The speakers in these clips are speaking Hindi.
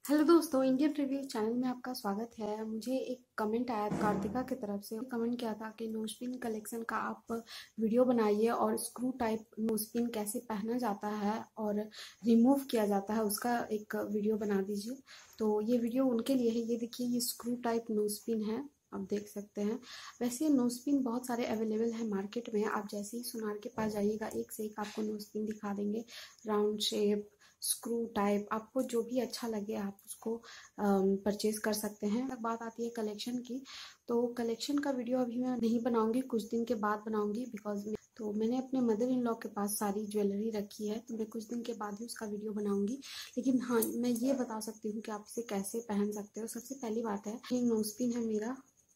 हेलो दोस्तों, इंडियन रिव्यू चैनल में आपका स्वागत है। मुझे एक कमेंट आया कार्तिका की तरफ से। कमेंट किया था कि नोस्पिन कलेक्शन का आप वीडियो बनाइए और स्क्रू टाइप नोस्पिन कैसे पहना जाता है और रिमूव किया जाता है उसका एक वीडियो बना दीजिए। तो ये वीडियो उनके लिए है। ये देखिए, ये स्क्रू टाइप नोस्पिन है, आप देख सकते हैं। वैसे नोस्पिन बहुत सारे अवेलेबल हैं मार्केट में। आप जैसे ही सुनार के पास जाइएगा, एक से एक आपको नोस्पिन दिखा देंगे। राउंड शेप, स्क्रू टाइप, आपको जो भी अच्छा लगे आप उसको परचेज कर सकते हैं। अब बात आती है कलेक्शन की, तो कलेक्शन का वीडियो अभी मैं नहीं बनाऊंगी, कुछ दिन के बाद बनाऊंगी। तो मैंने अपने मदर इन लॉ के पास सारी ज्वेलरी रखी है, तो मैं कुछ दिन के बाद ही उसका वीडियो बनाऊंगी। लेकिन हाँ, मैं ये बता सकती हूँ कि आप इसे कैसे पहन सकते हो। सबसे पहली बात है, ये नोस्पिन है मेरा,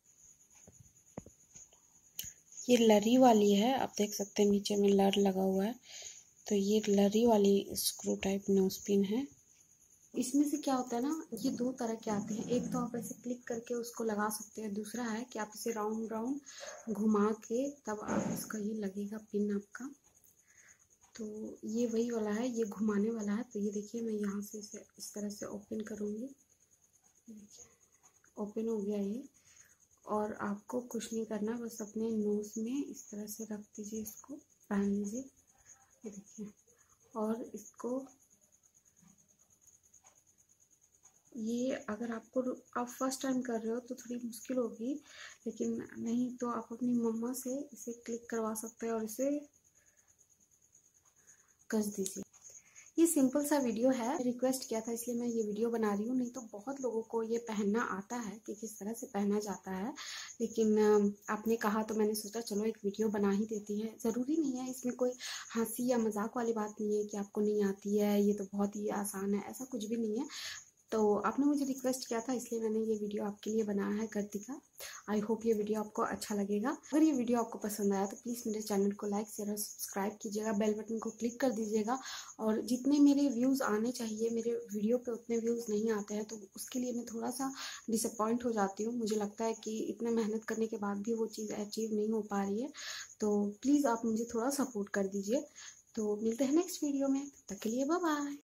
ये लरी वाली है, आप देख सकते हैं नीचे में लर लगा हुआ है। तो ये लरी वाली स्क्रू टाइप नोस्पिन है। इसमें से क्या होता है ना, ये दो तरह के आते हैं। एक तो आप ऐसे क्लिक करके उसको लगा सकते हैं, दूसरा है कि आप इसे राउंड राउंड घुमा के तब आप इसका ये लगेगा पिन आपका। तो ये वही वाला है, ये घुमाने वाला है। तो ये देखिए, मैं यहाँ से इसे इस तरह से ओपन करूँगी। देखिए, ओपन हो गया ये। और आपको कुछ नहीं करना, बस अपने नोज में इस तरह से रख दीजिए, इसको पहन लीजिए। ये देखिए, और इसको ये अगर आप फर्स्ट टाइम कर रहे हो तो थोड़ी मुश्किल होगी, लेकिन नहीं तो आप अपनी मम्मा से इसे क्लिक करवा सकते हैं और इसे कस दीजिए। ये सिंपल सा वीडियो है, रिक्वेस्ट किया था इसलिए मैं ये वीडियो बना रही हूँ। नहीं तो बहुत लोगों को ये पहनना आता है कि किस तरह से पहना जाता है, लेकिन आपने कहा तो मैंने सोचा चलो एक वीडियो बना ही देती है। ज़रूरी नहीं है, इसमें कोई हंसी या मजाक वाली बात नहीं है कि आपको नहीं आती है, ये तो बहुत ही आसान है, ऐसा कुछ भी नहीं है। तो आपने मुझे रिक्वेस्ट किया था इसलिए मैंने ये वीडियो आपके लिए बनाया है कृतिका। आई होप ये वीडियो आपको अच्छा लगेगा। अगर ये वीडियो आपको पसंद आया तो प्लीज़ मेरे चैनल को लाइक शेयर और सब्सक्राइब कीजिएगा, बेल बटन को क्लिक कर दीजिएगा। और जितने मेरे व्यूज़ आने चाहिए मेरे वीडियो पे उतने व्यूज़ नहीं आते हैं, तो उसके लिए मैं थोड़ा सा डिसअपॉइंट हो जाती हूँ। मुझे लगता है कि इतने मेहनत करने के बाद भी वो चीज़ अचीव नहीं हो पा रही है। तो प्लीज़ आप मुझे थोड़ा सपोर्ट कर दीजिए। तो मिलते हैं नेक्स्ट वीडियो में, तब तक के लिए बाय बाय।